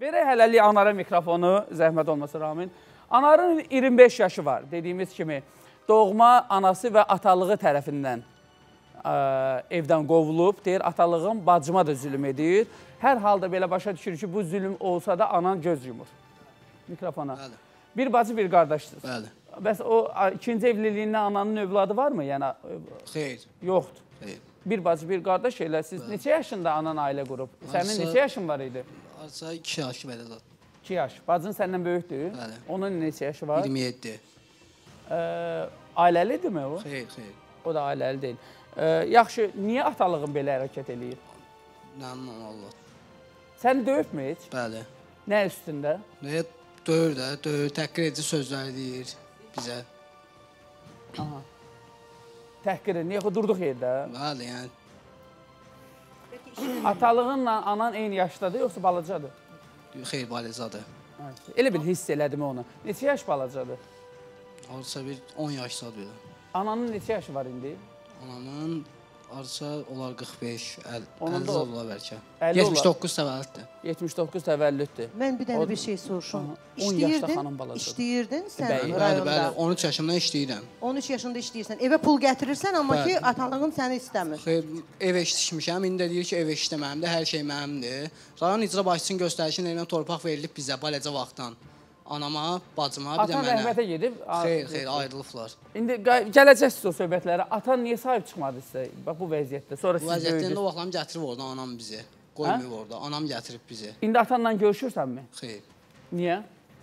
Verək hələlik Anara mikrofonu, zəhmət olmasa Ramin. Anarın 25 yaşı var, dediyimiz kimi. Doğma anası və atalığı tərəfindən evdən qovulub. Deyir, atalığım bacıma da zülüm edir. Hər halda belə başa düşür ki, bu zülüm olsa da anan göz yumur. Mikrofona. Bəli. Bir bacı, bir qardaşsınız. Bəli. Bəs o ikinci evliliyindən ananın övladı varmı? Yəni, Xeyr. Yoxdur. Xeyr. Bir bacı, bir qardaş elə. Siz neçə yaşında anan ailə qurub? Sənin neçə yaşın var idi? Arsa 2 yaşı belə zat. 2 yaş. Bacın səndən böyükdür? Bəli. Onun neçə yaşı var? 27. Ailəlidirmi o? Xeyr, xeyr. O da ailəli deyil. Yaxşı, niyə atalığın belə hərəkət eləyir? Məmnun Allah. Səni döyübmü heç? Bəli. Nə üstündə? Nəyə döyür də, döyür, təhqir edici sözlər deyir bizə. Aha. Təhqir edir, niyə durduq yerdə? Bəli, yəni. Atalığınla anan eyni yaşdadır, yoxsa balacadır? Xeyr, balacadır. Elə bil hiss elədim onu. Neçə yaş balacadır? Arsa bir 10 yaşdadır. Ananın neçə yaşı var indi? Anamın arsa olar 45, 50 Onun da olar bəlkə. 50 79 təvəllüddür. 79 təvəllüddür. Mən bir dənə bir şey soruşum. 10 yaşda xanım balacadır. İşləyirdin sən Bəli, rayonda. Bəli, 13 yaşımdan işləyirəm. 13 yaşında işləyirsən. Evə pul gətirirsən, amma ki, atalığın səni istəmir. Xeyr, ev eşitmişəm. İndi də deyir ki, ev eşitməmdir, hər şey mənimdir. Rayon icra başçısının göstərişi ilə torpaq verilib bizə balaca vaxtdan. Anama, bacıma, bir də Atan mənə. rəhmətə gedib. Xeyr, xeyr, ayrılıblar. İndi gələcəksiniz o söhbətlərə. Atan niyə sahib çıxmadı sizə? Bax, bu vəziyyətdə. Sonra siz Bu vəziyyətdə böyüdünüz. o vaxtdan gətirib orada anam bizi. Qoymayıb orada. Anam gətirib bizi. İndi atanla görüşürsənmi? Xeyr. Niyə?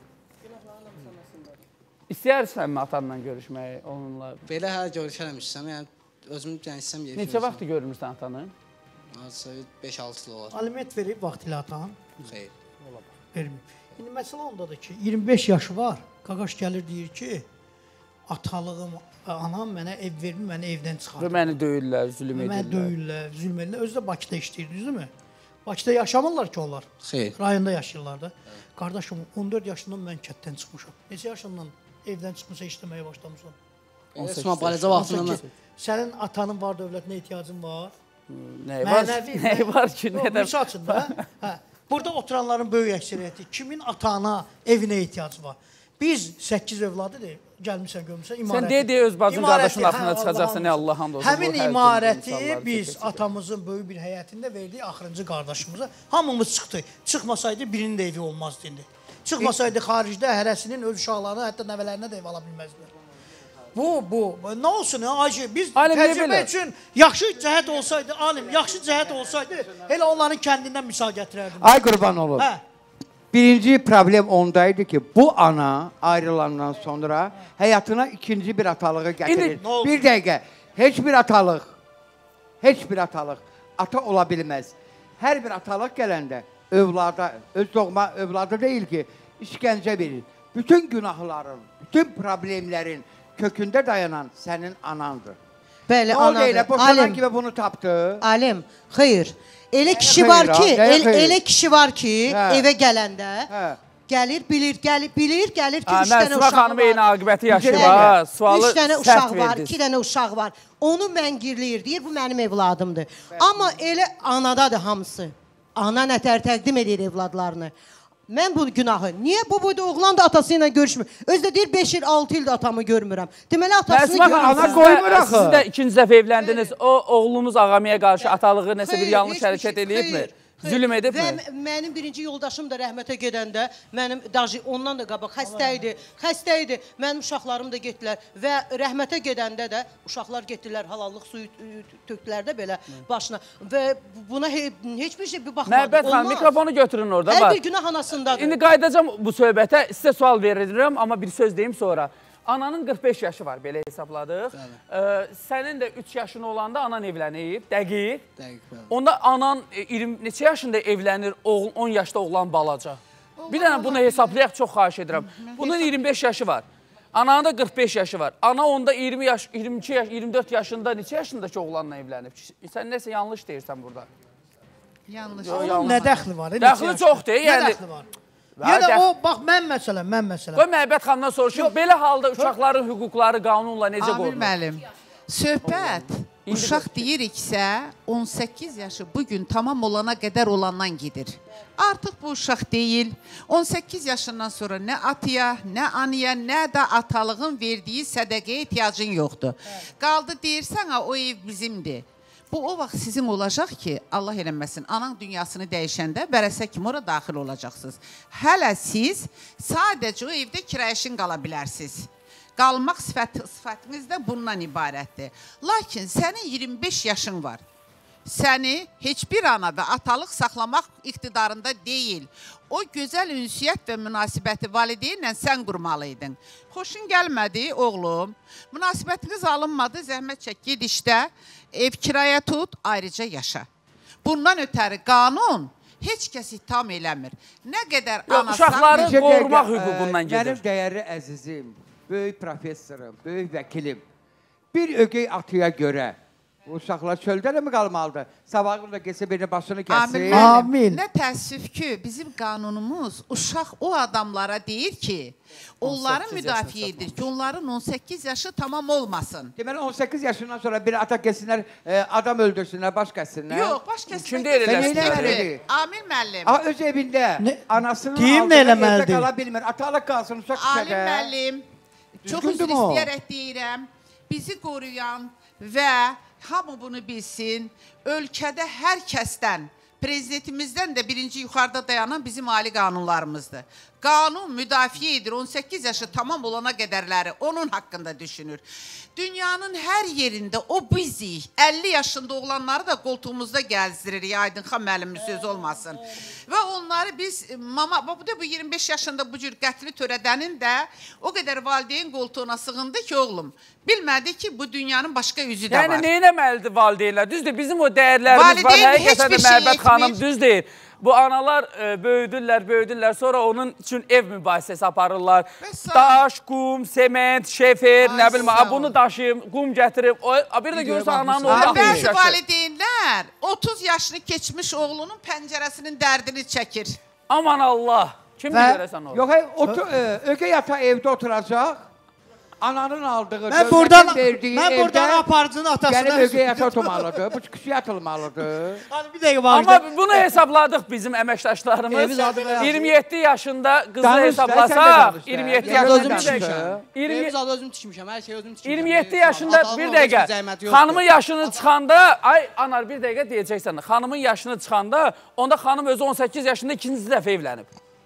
İstəyirsənmi atanla görüşməyi onunla? Belə hər görüşərəm istəsəm, yəni özüm istəsəm yerə. Neçə vaxt görmürsən atanı? Arsa 5-6 il olar. Aliment verib vaxtilə atan? Xeyr. Vermir. İndi məsələ ondadır ki, 25 yaşı var. Qaqaş gəlir deyir ki, atalığım, anam mənə ev vermir, məni evdən çıxardır. Və məni döyürlər, zülüm Məni edirlər. döyürlər, zülm edirlər. Özü də Bakıda işləyir, düzdürmü? Bakıda yaşamırlar ki onlar. Xeyr. Rayonda yaşayırlar da. Qardaşım, 14 yaşından mən kətdən çıxmışam. Neçə yaşından evdən çıxmışsa işləməyə başlamışam? Esma balaca vaxtında Sənin atanın var, dövlətinə ehtiyacın var. Nəyi var? Nəyi var ki? Misal üçün də, hə. Burada oturanların böyük əksəriyyəti kimin atana, evinə ehtiyacı var? Biz 8 övladıdır, gəlmişsən, görmüşsən, imarəti. Sən deyə öz bacın qardaşın haqqında çıxacaqsan, Allah hamd olsun. Həmin imarəti biz atamızın böyük bir həyətində verdik axırıncı qardaşımıza. Hamımız çıxdı. Çıxmasaydı birinin də evi olmazdı indi. Çıxmasaydı xaricdə hərəsinin öz uşaqlarına, hətta nəvələrinə də ev ala bilməzdilər. Bu, nə olsun, biz təcrübə üçün yaxşı cəhət olsaydı, alim, yaxşı cəhət olsaydı, elə onların kəndindən misal gətirərdim. Ay qurban olun. Birinci problem ondaydı ki, bu ana ayrılandan sonra həyatına ikinci bir atalığı gətirir. Bir dəqiqə, heç bir atalıq ata ola bilməz. Hər bir atalıq gələndə övlada, öz doğma övladı deyil ki, işgəncə verir. Bütün günahların, bütün problemlərin kökündə dayanan sənin anandır. Bəli, anadır. O deyil, boşanan kimi bunu tapdı. Alim, xeyr. Elə kişi var ki, elə kişi var ki, evə gələndə gəlir, bilir ki, 3 dənə uşaq var. Xanım eyni aqibəti yaşayır. 3 dənə uşaq var, 2 dənə uşaq var. Onu məngirləyir, deyir, bu mənim evladımdır. Amma elə anadadır hamısı. Ana nətər təqdim edir evladlarını. Mən bu günahı, niyə bu boyda oğlan da atası ilə görüşmür? Özü də deyir, 5 il, 6 ildə atamı görmürəm. Deməli, atasını görmürəm. Siz də ikinci dəfə evləndiniz, o oğlunuz ağamaya qarşı atalığı nəsə bir yanlış hərəkət edibmi? Zülüm edibmi? Və mənim birinci yoldaşım da rəhmətə gedəndə, ondan da qabaq xəstə idi. Mənim uşaqlarım da getdilər və rəhmətə gedəndə də uşaqlar getdilər, halallıq suyu tökdülər də belə başına. Və buna heç bir şey baxmadı. Məhəbbət xanım, mikrofonu götürün orada. Hər bir günah anasındadır. İndi qayıdacam bu söhbətə, sizə sual verirəm, amma bir söz deyim sonra. Ananın 45 yaşı var, belə hesabladıq. Sənin də 3 yaşın olanda anan evlənib, dəqiq. Onda anan neçə yaşında evlənir, 10 yaşda oğlan balaca? Bir dənə bunu hesablayaq, çox xahiş edirəm. Bunun 25 yaşı var. Ananın da 45 yaşı var. Ana onda 20 yaş, 22 yaş, 24 yaşında, neçə yaşındakı oğlanla evlənib? Sən nəsə yanlış deyirsən burada. Yanlış. Nə dəxli var? Dəxli çoxdur. Nə dəxli var? Ya da o, bax, mən məsələn. Qoy Məhəbbət xanımdan soruşum, belə halda uşaqların hüquqları qanunla necə qorunur? Amir müəllim, söhbət Uşaq deyiriksə, 18 yaşı bugün tamam olana qədər olandan gedir. Artıq bu uşaq deyil. 18 yaşından sonra nə atıya, nə anıya, nə də atalığın verdiyi sədəqəyə ehtiyacın yoxdur. Qaldı deyirsən, o ev bizimdir. Bu o vaxt sizin olacaq ki, Allah eləməsin, anan dünyasını dəyişəndə vərəsə kimi ora daxil olacaqsınız. Hələ siz sadəcə o evdə kirayəşin qala bilərsiniz. Qalmaq sifətiniz də bundan ibarətdir. Lakin sənin 25 yaşın var. Səni heç bir ana və atalıq saxlamaq iqtidarında deyil. O gözəl ünsiyyət və münasibəti valideynlə sən qurmalıydın. Xoşun gəlmədi, oğlum. Münasibətiniz alınmadı, zəhmət çək, ged işdə, ev kiraya tut, ayrıca yaşa. Bundan ötəri qanun heç kəs ittiham eləmir. Nə qədər anasa... Uşaqları qorumaq hüququndan gedir. Mənim dəyərli əzizim, böyük professorum, böyük vəkilim, bir ögey atıya görə uşaqlar çöldə də mi qalmalıdır? Sabahın da gəlsə birini başını kəsin. Amin. Nə təəssüf ki, bizim qanunumuz uşaq o adamlara deyir ki, onları müdafiə edir ki, onların 18 yaşı tamam olmasın. Deməli, 18 yaşından sonra bir ata gəlsinlər, adam öldürsünlər, baş kəssinlər. Yox, baş kəsmək deyil. Amil müəllim. Öz evində anasının Deyim aldığı nə evdə eləməlidir? qala bilmir. Atalıq qalsın, uşaq küçədə. Amil müəllim, çox üzr istəyərək deyirəm, bizi qoruyan və hamı bunu bilsin, ölkədə hər kəsdən, prezidentimizdən də birinci yuxarıda dayanan bizim ali qanunlarımızdır. Qanun müdafiə edir, 18 yaşı tamam olana qədərləri onun haqqında düşünür. Dünyanın hər yerində o bizik, 50 yaşında oğlanları da qoltuğumuzda gəzdiririk, Aydınxan müəllimin sözü olmasın. Və onları biz, bu 25 yaşında bu cür qətli törədənin də o qədər valideyn qoltuğuna sığındı ki, oğlum, bilmədi ki, bu dünyanın başqa yüzü də var. Yəni, neynəməlidir valideynlər? Düzdür, bizim o dəyərlərimiz var, həqiqətən də Məhəbbət xanım düz deyir. Bu analar böyüdürlər, sonra onun üçün ev mübahisəsi aparırlar. Daş, qum, sement, şefer, nə bilmə, bunu daşıyım, qum gətirib. Bir də görürsən ananın orada bəzi valideynlər 30 yaşını keçmiş oğlunun pəncərəsinin dərdini çəkir. Aman Allah, kim görəsən o? Yox, ögey ata evdə oturacaq. Ananın aldığı, dövlətin verdiyi evdə... Mən buradan aparıcının atasına... Gəlib ögey ata oturmalıdır, bu küçüyə atılmalıdır. Bir dəqiqə var. Amma bunu hesabladıq bizim əməkdaşlarımız. 27 yaşında qızı hesablasaq, 27 yaşında... Evimiz adı özüm tikmişəm, hər şey özüm tikmişəm. 27 yaşında bir dəqiqə, xanımın yaşını çıxanda, ay anar bir dəqiqə deyəcəksən, xanımın yaşını çıxanda, onda xanım özü 18 yaşında ikinci dəfə evlənib.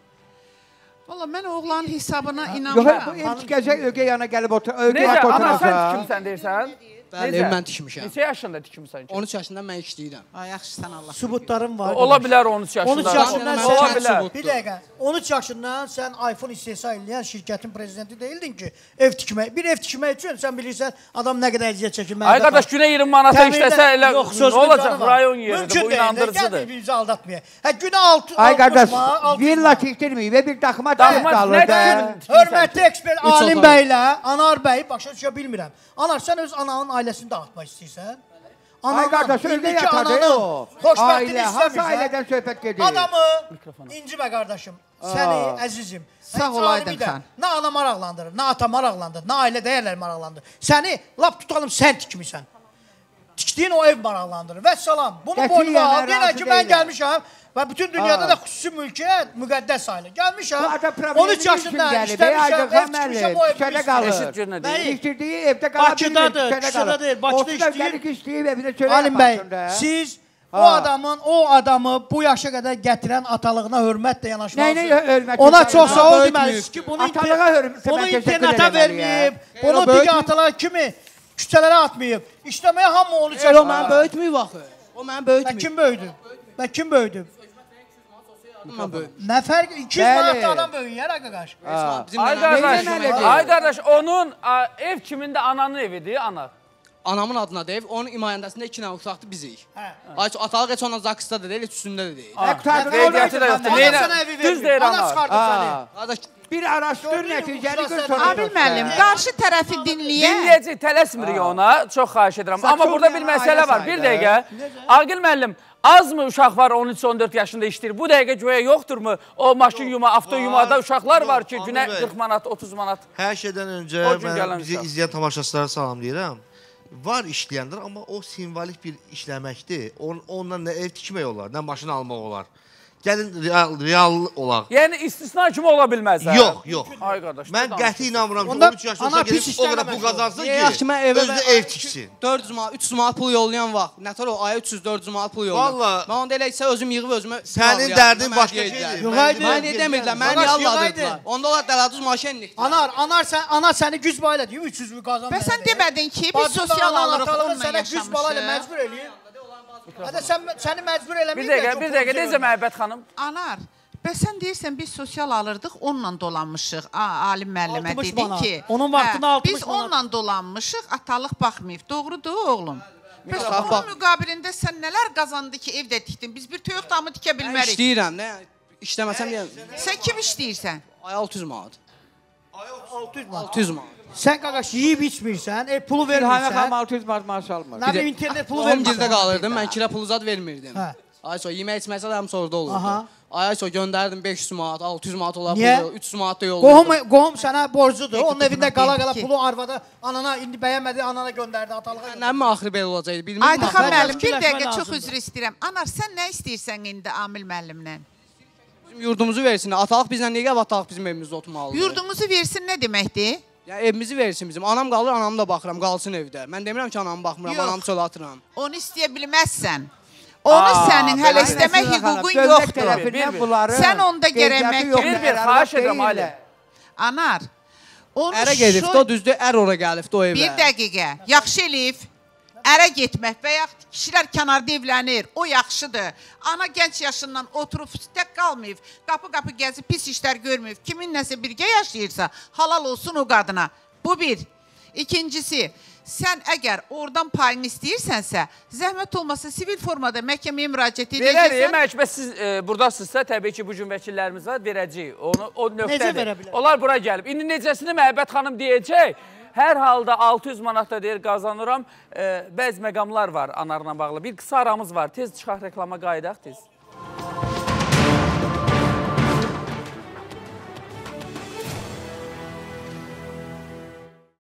Valla mən oğlanın hesabına inanmıram. Yox, bu ev tikəcək, ögey yana gəlib oturacaq. Necə, ana sən tikimsən deyirsən? Bəli, mən tikmişəm. Neçə yaşında tikimsən ki? 13 yaşında mən işləyirəm. Ay, yaxşısan Allah. Subutlarım var. Ola bilər 13 yaşında. 13 yaşından ola bilər. Bir dəqiqə, 13 yaşından sən iPhone istehsal edən şirkətin prezidenti deyildin ki, ev tikmək. Bir ev tikmək üçün sən bilirsən adam nə qədər əziyyət çəkir. Ay qardaş, günə 20 manata işləsə elə nə olacaq rayon yeridir, bu inandırıcıdır. Gəl bizi aldatmaya. Hə, günə 6 Ay qardaş, villa tikdirməyib və bir daxma qalır da. Hörmətli ekspert Alim bəylə, Anar bəy, başa düşə bilmirəm. Anar, sən öz ananın ailəsini dağıtmaq istəyirsən? Ay qardaş, öyle yatadır o. Xoşbəxtini Hansı istəmirsən? ailədən söhbət gedir? Adamı, incimə qardaşım, səni, əzizim. Sağ ol Aydın xan. Nə ana maraqlandırır, nə ata maraqlandırır, nə ailə dəyərləri maraqlandırır. Səni, lap tutalım, sən tikmirsən. Tikdiyin o ev maraqlandırır. Və salam, bunu boynuma al, deyilən ki, mən gəlmişəm və bütün dünyada da xüsusi mülkiyyət müqəddəs sayılır. Gəlmişəm, 13 yaşında işləmişəm, ev tikmişəm, o ev tikmişəm. İştirdiyi evdə qala bilmir, Bakıdadır, Şuşada deyil, Bakıda işləyir. Alim bəy, siz o adamı bu yaşa qədər gətirən atalığına hörmətlə yanaşmalısınız. Ona çox sağ ol deməlisiniz ki, bunu interneta verməyib, bunu digər atalar kimi küçələrə atmayıb. İşləməyə hamı onu çəkir. O mən böyütməyib axı. O mən böyütməyib. Kim böyüdü? Və kim böyüdü? Nə fərq? 200 manatda adam böyüyər, qardaş. Ay qardaş, onun ev kimində ananın evidir, ana. Anamın adına deyib, onun imayəndəsində 2 dənə uşaqdır bizik. Atalıq heç onun zakısda da deyil, heç üstündə də deyil. Qeydiyyatı da yoxdur. Düz deyir ana. Bir araşdır nəticəni gör sonra. Abil müəllim, qarşı tərəfi dinləyək. Dinləyəcək, tələsmirik ona, çox xahiş edirəm. Amma burada bir məsələ var, bir dəqiqə. Aqil müəllim, azmı uşaq var 13-14 yaşında işləyir? Bu dəqiqə göyə yoxdurmu? O maşın yuma, avto yumada uşaqlar var ki, günə 40 manat, 30 manat. Hər şeydən öncə mən bizi izləyən tamaşaçılara salamlayıram. var işləyəndir, amma o simvolik bir işləməkdir. Onunla nə ev tikmək olar, nə maşın almaq olar. Gəlin real olaq. Yəni istisna kimi ola bilməz. Yox. Ay qardaş. Mən qəti inanmıram ki, 13 yaşında olsa gelib o qədər pul qazansın ki, özünə ev tiksin. 400 manat, 300 manat pul yollayan vaxt. Nətər o aya 300-400 manat pul yollayır. Vallahi. Mən onda elə isə özüm yığıb özümə... Sənin dərdin başqa şeydir. Mən edəmirlər, məni yalladırdılar. Onda onlar dələduz maşenlikdir. Ana səni güc bayla deyib 300 mü qazanır. Və sən demədin ki, biz sosial alırıq, onunla güc balayla yaşamışıq. məcbur eləyir. Hədə səni məcbur eləməyib. Bir dəqiqə, necə Məhəbbət xanım? Anar, bəs sən deyirsən, biz sosial alırdıq, onunla dolanmışıq. Alim müəllimə dedin ki, onun vaxtında 60 biz onunla dolanmışıq, atalıq baxmayıb. Doğrudur, oğlum? Bəs onun müqabilində sən nələr qazandı ki, evdə tikdin? Biz bir toyuq damı tikə bilmərik. İşləyirəm, nə? İşləməsəm deyəm. Sən kim işləyirsən? Ay 600 manat. 600 manat. 600 manat. Sən qaqaş yeyib içmirsən, pulu İlhami xanım vermirsən. 600 manat maaş almır. Nə bilim internet pulu Qohum vermirsən. gildə qalırdım, mən kira pulu zad vermirdim. Hə. Ay so yemək içməsə də həm sorda olurdu. Aha. Ay so göndərdim 500 manat, 600 manat olar Niyə? pulu, 300 manat da yolladım. Qohum sənə borcudur. Peki, Onun evində tutma, qala peki. pulu arvada anana indi bəyənmədi, anana göndərdi atalığa. Nə mi axırı belə olacaqdı? Bilmirəm. Aydıxan Mən müəllim, bir fikirləşmə dəqiqə çox lazımdır. üzr istəyirəm. Anar, sən nə istəyirsən indi Amil müəllimlə? Bizim yurdumuzu versinlər. Atalıq bizlə niyə gəlib atalıq bizim evimizdə oturmalıdır? Yurdumuzu versin nə deməkdir? Ya evimizi versin bizim. Anam qalır, anam da baxıram, qalsın evdə. Mən demirəm ki, anamı baxmıram, Yox. anamı çölə atıram. Onu istəyə bilməzsən. Onu sənin hələ istəmək hüququn yoxdur. Sən onda gərək məhkəmə... Bir, xahiş edirəm, Ali. Anar, onu Ərə gedibdi, o düzdür, ər ora gəlibdi o evə. Bir dəqiqə, yaxşı eləyib, ərə getmək və yaxud kişilər kənarda evlənir, o yaxşıdır. Ana gənc yaşından oturub tək qalmayıb, qapı-qapı gəzib, pis işlər görməyib, kimin nəsə birgə yaşayırsa, halal olsun o qadına. Bu bir. İkincisi, sən əgər oradan payını istəyirsənsə, zəhmət olmasa sivil formada məhkəməyə müraciət edəcəksən. Verərik, məhkəmə siz buradasınızsa, təbii ki, bu gün vəkillərimiz var, verəcəyik. O nöqtədir. Necə verə bilər? Onlar bura gəlib. İndi necəsini Məhəbbət xanım deyəcək. Hər halda 600 manatda deyir, qazanıram. Bəzi məqamlar var Anarla bağlı. Bir qısa aramız var. Tez çıxaq reklama qayıdaq, tez.